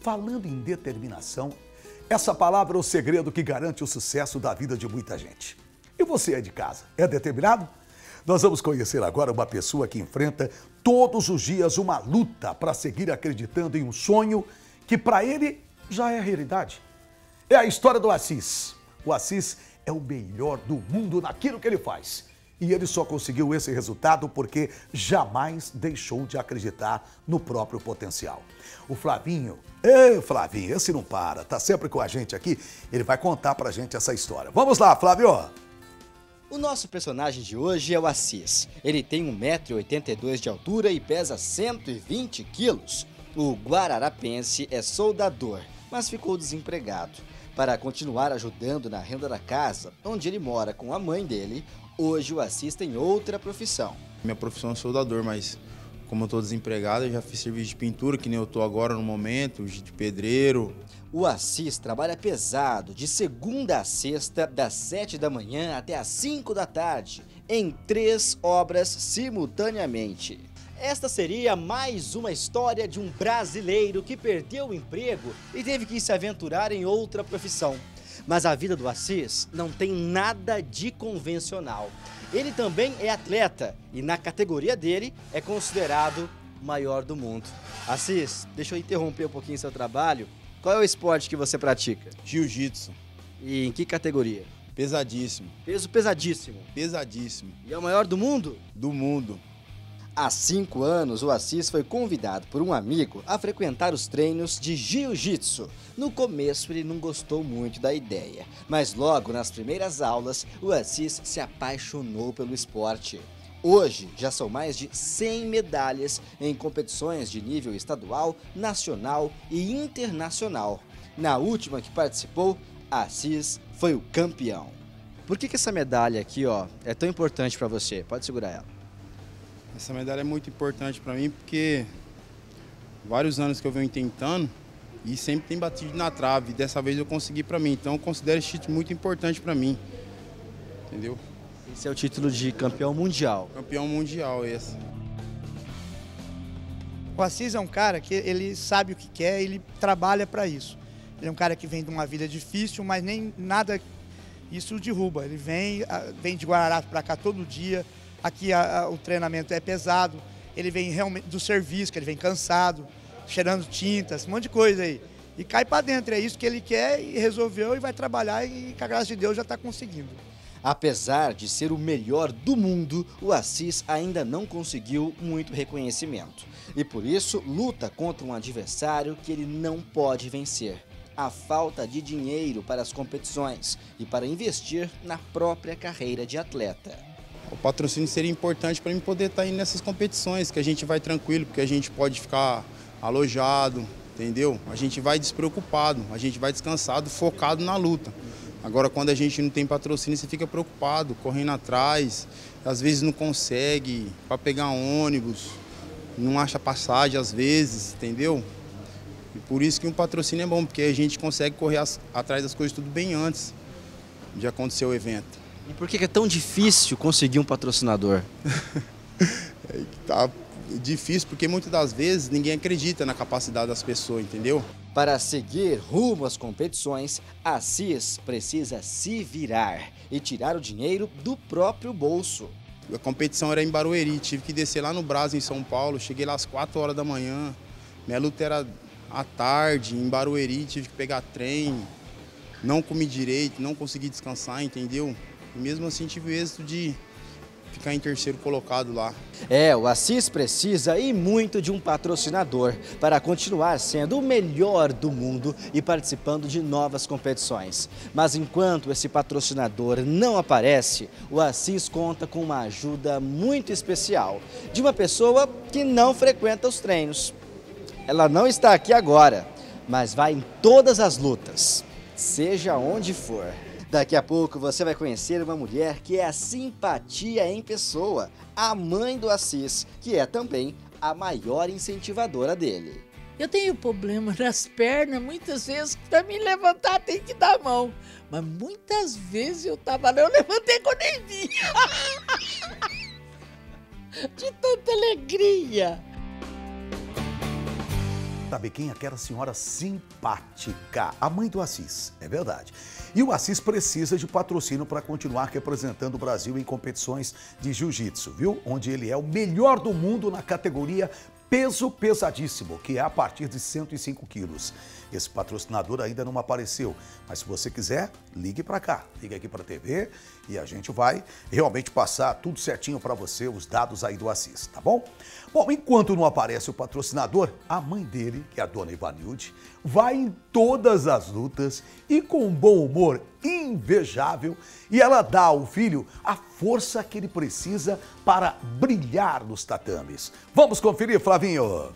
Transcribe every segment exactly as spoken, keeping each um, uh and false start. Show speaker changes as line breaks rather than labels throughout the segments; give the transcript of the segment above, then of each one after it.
falando em determinação, essa palavra é o segredo que garante o sucesso da vida de muita gente. E você é de casa, é determinado? Nós vamos conhecer agora uma pessoa que enfrenta todos os dias uma luta para seguir acreditando em um sonho que para ele já é realidade. É a história do Assis. O Assis é o melhor do mundo naquilo que ele faz. E ele só conseguiu esse resultado porque jamais deixou de acreditar no próprio potencial. O Flavinho, ei Flavinho, esse não para, tá sempre com a gente aqui, ele vai contar pra gente essa história. Vamos lá, Flávio!
O nosso personagem de hoje é o Assis. Ele tem um metro e oitenta e dois de altura e pesa cento e vinte quilos. O guararapense é soldador, mas ficou desempregado. Para continuar ajudando na renda da casa, onde ele mora com a mãe dele, hoje o Assis tem outra profissão.
Minha profissão é soldador, mas como eu estou desempregado, eu já fiz serviço de pintura, que nem eu estou agora no momento, de pedreiro.
O Assis trabalha pesado, de segunda a sexta, das sete da manhã até as cinco da tarde, em três obras simultaneamente. Esta seria mais uma história de um brasileiro que perdeu o emprego e teve que se aventurar em outra profissão. Mas a vida do Assis não tem nada de convencional. Ele também é atleta e na categoria dele é considerado o maior do mundo. Assis, deixa eu interromper um pouquinho seu trabalho. Qual é o esporte que você pratica?
Jiu-jitsu.
E em que categoria?
Pesadíssimo.
Peso pesadíssimo.
Pesadíssimo.
E é o maior do mundo?
Do mundo.
Há cinco anos, o Assis foi convidado por um amigo a frequentar os treinos de jiu-jitsu. No começo, ele não gostou muito da ideia, mas logo nas primeiras aulas, o Assis se apaixonou pelo esporte. Hoje, já são mais de cem medalhas em competições de nível estadual, nacional e internacional. Na última que participou, Assis foi o campeão. Por que que essa medalha aqui, ó, é tão importante para você? Pode segurar ela.
Essa medalha é muito importante para mim porque vários anos que eu venho tentando e sempre tem batido na trave. E dessa vez eu consegui para mim, então eu considero esse título muito importante para mim, entendeu?
Esse é o título de campeão mundial.
Campeão mundial esse.
O Assis é um cara que ele sabe o que quer, ele trabalha para isso. Ele é um cara que vem de uma vida difícil, mas nem nada isso derruba. Ele vem, vem de Guararapes para cá todo dia. Aqui a, a, o treinamento é pesado, ele vem realmente do serviço, que ele vem cansado, cheirando tintas, um monte de coisa aí. E cai para dentro, é isso que ele quer e resolveu e vai trabalhar e com a graça de Deus já está conseguindo.
Apesar de ser o melhor do mundo, o Assis ainda não conseguiu muito reconhecimento. E por isso luta contra um adversário que ele não pode vencer. A falta de dinheiro para as competições e para investir na própria carreira de atleta.
O patrocínio seria importante para mim poder estar indo nessas competições, que a gente vai tranquilo, porque a gente pode ficar alojado, entendeu? A gente vai despreocupado, a gente vai descansado, focado na luta. Agora, quando a gente não tem patrocínio, você fica preocupado, correndo atrás, às vezes não consegue para pegar ônibus, não acha passagem às vezes, entendeu? E por isso que um patrocínio é bom, porque a gente consegue correr as, atrás das coisas tudo bem antes de acontecer o evento.
E por que é tão difícil conseguir um patrocinador?
É, tá difícil porque muitas das vezes ninguém acredita na capacidade das pessoas, entendeu?
Para seguir rumo às competições, Assis precisa se virar e tirar o dinheiro do próprio bolso.
A competição era em Barueri, tive que descer lá no Brás, em São Paulo, cheguei lá às quatro horas da manhã, minha luta era à tarde, em Barueri, tive que pegar trem, não comi direito, não consegui descansar, entendeu? E mesmo assim tive o êxito de ficar em terceiro colocado lá.
É, o Assis precisa e muito de um patrocinador para continuar sendo o melhor do mundo e participando de novas competições. Mas enquanto esse patrocinador não aparece, o Assis conta com uma ajuda muito especial de uma pessoa que não frequenta os treinos. Ela não está aqui agora, mas vai em todas as lutas, seja onde for. Daqui a pouco você vai conhecer uma mulher que é a simpatia em pessoa, a mãe do Assis, que é também a maior incentivadora dele.
Eu tenho problema nas pernas, muitas vezes para me levantar tem que dar a mão. Mas muitas vezes eu tava lá, eu levantei quando nem vi. De tanta alegria.
sabe quem? Aquela senhora simpática, a mãe do Assis, é verdade. E o Assis precisa de patrocínio para continuar representando o Brasil em competições de jiu-jitsu, viu? Onde ele é o melhor do mundo na categoria peso pesadíssimo, que é a partir de cento e cinco quilos. Esse patrocinador ainda não apareceu, mas se você quiser, ligue para cá, ligue aqui para a T V e a gente vai realmente passar tudo certinho para você, os dados aí do Assis, tá bom? Bom, enquanto não aparece o patrocinador, a mãe dele, que é a dona Ivanilde, vai em todas as lutas e com um bom humor invejável, e ela dá ao filho a força que ele precisa para brilhar nos tatames. Vamos conferir, Flavinho?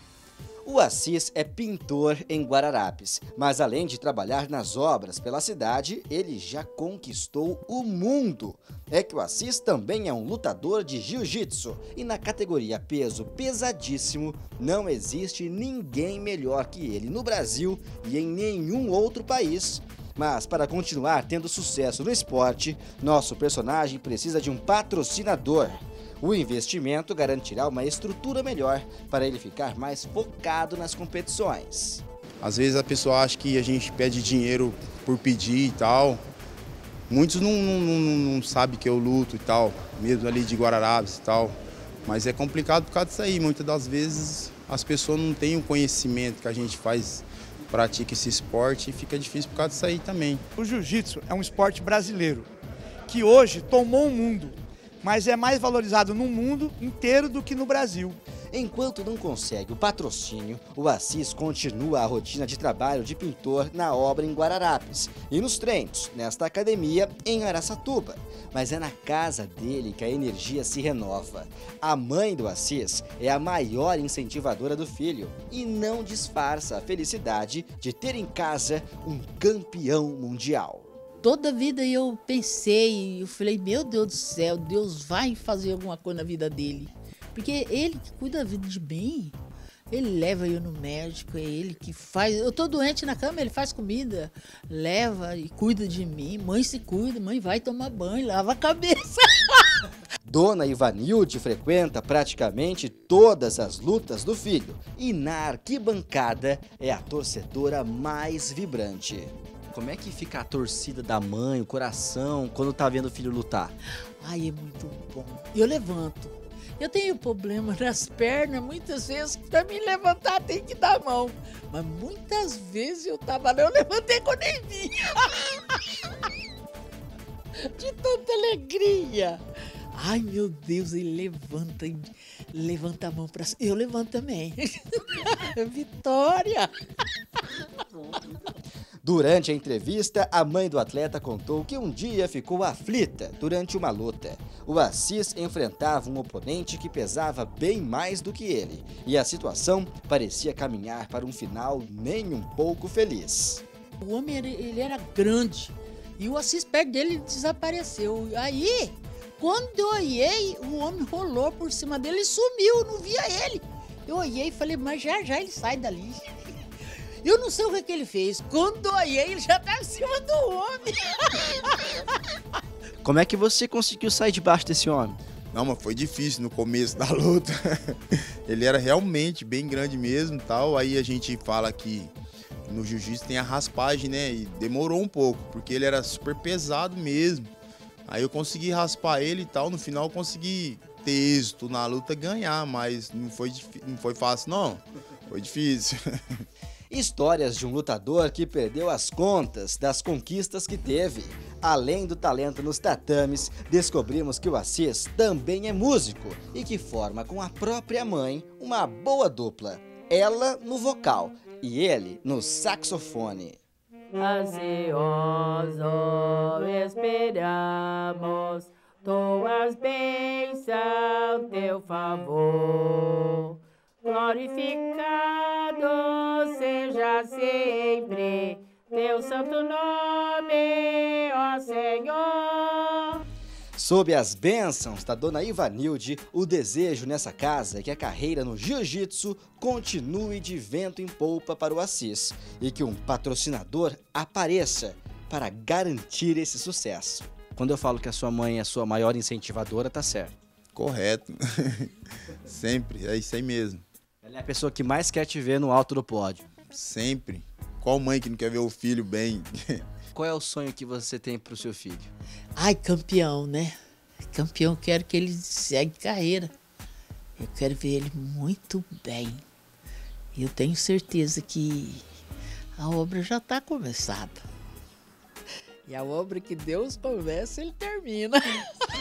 O Assis é pintor em Guararapes, mas além de trabalhar nas obras pela cidade, ele já conquistou o mundo. É que o Assis também é um lutador de jiu-jitsu e na categoria peso pesadíssimo não existe ninguém melhor que ele no Brasil e em nenhum outro país. Mas para continuar tendo sucesso no esporte, nosso personagem precisa de um patrocinador. O investimento garantirá uma estrutura melhor para ele ficar mais focado nas competições.
Às vezes a pessoa acha que a gente pede dinheiro por pedir e tal. Muitos não, não, não, não sabem que eu luto e tal, mesmo ali de Guararapes e tal. Mas é complicado por causa disso aí. Muitas das vezes as pessoas não têm o conhecimento que a gente faz, pratica esse esporte e fica difícil por causa disso aí também.
O jiu-jitsu é um esporte brasileiro que hoje tomou o mundo, mas é mais valorizado no mundo inteiro do que no Brasil.
Enquanto não consegue o patrocínio, o Assis continua a rotina de trabalho de pintor na obra em Guararapes e nos treinos, nesta academia em Araçatuba. Mas é na casa dele que a energia se renova. A mãe do Assis é a maior incentivadora do filho e não disfarça a felicidade de ter em casa um campeão mundial.
Toda vida eu pensei, eu falei, meu Deus do céu, Deus vai fazer alguma coisa na vida dele. Porque ele que cuida da vida de mim, ele leva eu no médico, é ele que faz. Eu tô doente na cama, ele faz comida, leva e cuida de mim. Mãe se cuida, mãe vai tomar banho, lava a cabeça.
Dona Ivanilde frequenta praticamente todas as lutas do filho e na arquibancada é a torcedora mais vibrante. Como é que fica a torcida da mãe, o coração, quando tá vendo o filho lutar?
Ai, é muito bom. Eu levanto. Eu tenho problema nas pernas, muitas vezes, para me levantar tem que dar a mão. Mas muitas vezes eu tava lá, eu levantei quando nem vi. De tanta alegria. Ai, meu Deus, ele levanta, levanta a mão para cima. Eu levanto também. Vitória!
Durante a entrevista, a mãe do atleta contou que um dia ficou aflita durante uma luta. O Assis enfrentava um oponente que pesava bem mais do que ele, e a situação parecia caminhar para um final nem um pouco feliz.
O homem ele era grande e o Assis perto dele desapareceu. Aí, quando eu olhei, o homem rolou por cima dele e sumiu, não via ele. Eu olhei e falei, mas já já ele sai dali. Eu não sei o que, que ele fez. Quando eu olhei, ele já estava em cima do homem.
Como é que você conseguiu sair debaixo desse homem?
Não, mas foi difícil no começo da luta. Ele era realmente bem grande mesmo, tal. Aí a gente fala que no jiu-jitsu tem a raspagem, né? E demorou um pouco, porque ele era super pesado mesmo. Aí eu consegui raspar ele e tal. No final eu consegui ter êxito na luta, ganhar, mas não foi, não foi fácil, não. Foi difícil.
Histórias de um lutador que perdeu as contas das conquistas que teve. Além do talento nos tatames, descobrimos que o Assis também é músico e que forma com a própria mãe uma boa dupla. Ela no vocal e ele no saxofone.
Ansioso esperamos tuas bênçãos, teu favor. Glorificado seja sempre teu santo nome, ó Senhor.
Sob as bênçãos da dona Ivanilde, o desejo nessa casa é que a carreira no jiu-jitsu continue de vento em polpa para o Assis e que um patrocinador apareça para garantir esse sucesso. Quando eu falo que a sua mãe é a sua maior incentivadora, tá certo.
Correto. Sempre, é isso aí mesmo.
Ela é a pessoa que mais quer te ver no alto do pódio.
Sempre. Qual mãe que não quer ver o filho bem?
Qual é o sonho que você tem pro seu filho?
Ai, campeão, né? Campeão, quero que ele segue carreira. Eu quero ver ele muito bem. E eu tenho certeza que a obra já está começada. E a obra que Deus começa, ele termina.